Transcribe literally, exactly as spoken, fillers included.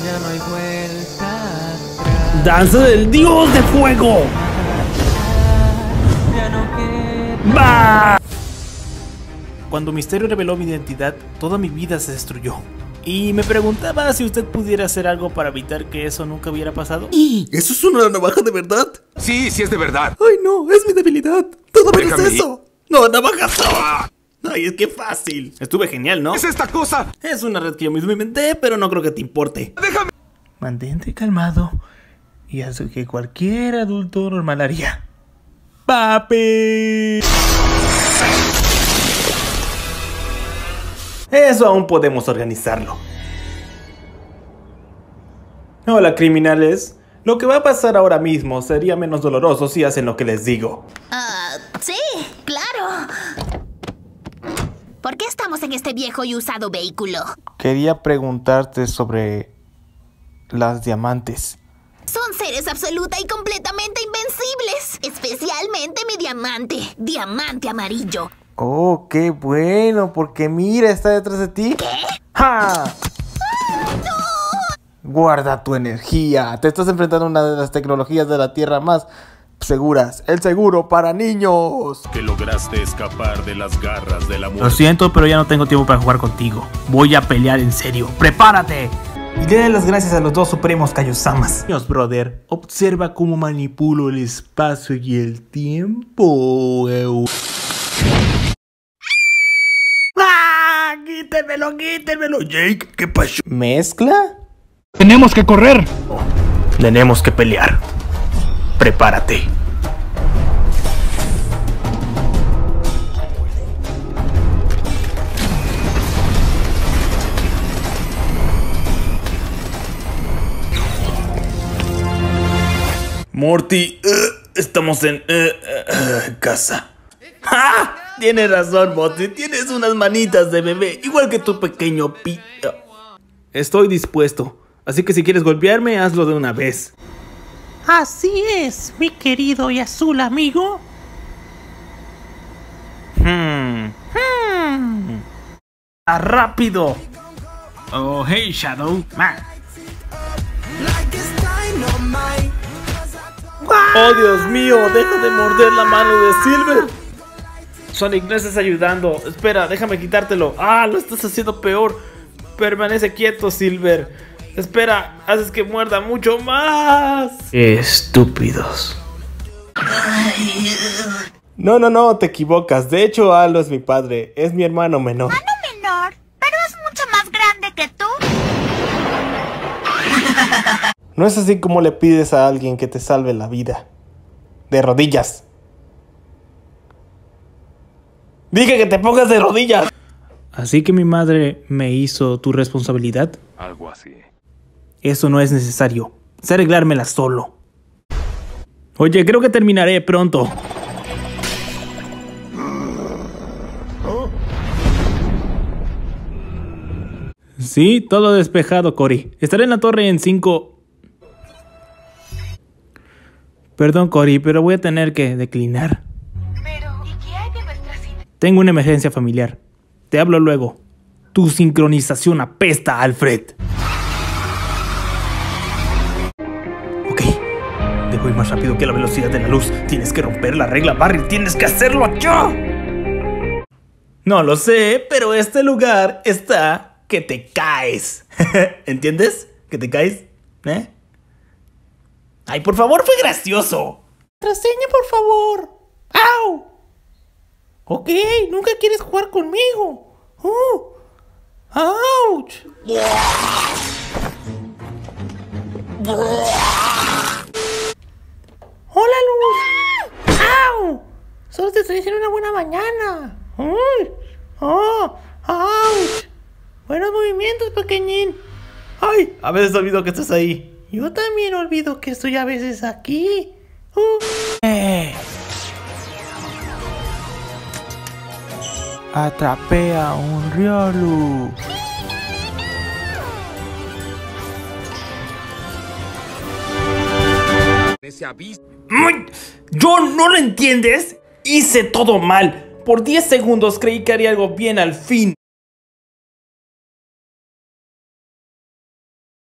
Ya no hay vuelta atrás. ¡Danza del dios de fuego! Ya no queda. ¡Bah! Cuando Misterio reveló mi identidad, toda mi vida se destruyó. Y me preguntaba si usted pudiera hacer algo para evitar que eso nunca hubiera pasado. ¿Y eso es una navaja de verdad? Sí, sí es de verdad. Ay, no, es mi debilidad. Todo menos Déjame ir. eso. No, navajas. No. Ay, es que fácil. Estuve genial, ¿no? ¿Qué es esta cosa? Es una red que yo mismo inventé, pero no creo que te importe. Déjame. Mantente calmado y haz lo que cualquier adulto normal haría. ¡Papi! Eso aún podemos organizarlo. Hola, criminales. Lo que va a pasar ahora mismo sería menos doloroso si hacen lo que les digo. Ah, sí, claro. ¿Por qué estamos en este viejo y usado vehículo? Quería preguntarte sobre las diamantes. Son seres absoluta y completamente invencibles. Especialmente mi diamante. Diamante amarillo. Oh, qué bueno, porque mira, está detrás de ti. ¿Qué? ¡Ja! Guarda tu energía. Te estás enfrentando a una de las tecnologías de la Tierra más seguras. El seguro para niños. Que lograste escapar de las garras de la muerte. Lo siento, pero ya no tengo tiempo para jugar contigo. Voy a pelear en serio. ¡Prepárate! Y le doy las gracias a los dos supremos Kaiosamas. Dios, brother, observa cómo manipulo el espacio y el tiempo. ¡Ah! ¡Quítenmelo, quítenmelo! Jake, ¿qué pasó? ¿Mezcla? ¡Tenemos que correr! Oh, tenemos que pelear. Prepárate. Morty, uh, estamos en uh, uh, casa. ¡Ja! Tienes razón, Morty. Tienes unas manitas de bebé, igual que tu pequeño pi... Estoy dispuesto. Así que si quieres golpearme, hazlo de una vez. Así es, mi querido y azul amigo. Hmm. Hmm. ¡Ah, rápido! Oh, hey, Shadow. Man. ¡Oh, Dios mío! ¡Deja de morder la mano de Silver! Sonic, no estás ayudando. Espera, déjame quitártelo. ¡Ah, lo estás haciendo peor! Permanece quieto, Silver. Espera, haces que muerda mucho más. Estúpidos. No, no, no, te equivocas. De hecho, Halo es mi padre. Es mi hermano menor. ¿Hermano menor? Pero es mucho más grande que tú. No es así como le pides a alguien que te salve la vida. De rodillas. Dije que te pongas de rodillas. Así que mi madre me hizo tu responsabilidad. Algo así. Eso no es necesario. Sé arreglármela solo. Oye, creo que terminaré pronto. Sí, todo despejado, Cory. Estaré en la torre en cinco... Perdón, Cory, pero voy a tener que declinar. Pero, ¿y qué hay de nuestra cita? Tengo una emergencia familiar. Te hablo luego. Tu sincronización apesta, Alfred. Ok. Debo ir más rápido que la velocidad de la luz. Tienes que romper la regla, Barry. Tienes que hacerlo yo. No lo sé, pero este lugar está que te caes. ¿Entiendes? ¿Que te caes? ¿Eh? Ay, por favor, fue gracioso. Contraseña, por favor. ¡Au! Ok, nunca quieres jugar conmigo. ¡Oh! ¡Auch! ¡Hola, Luz! ¡Au! Solo te estoy diciendo una buena mañana. ¡Uy! ¡Oh! ¡Auch! Buenos movimientos, pequeñín. Ay, a veces olvido que estás ahí. Yo también olvido que estoy a veces aquí. Uh. Eh. Atrapé a un Riolu. ¿John, no lo entiendes? Hice todo mal. Por diez segundos creí que haría algo bien al fin.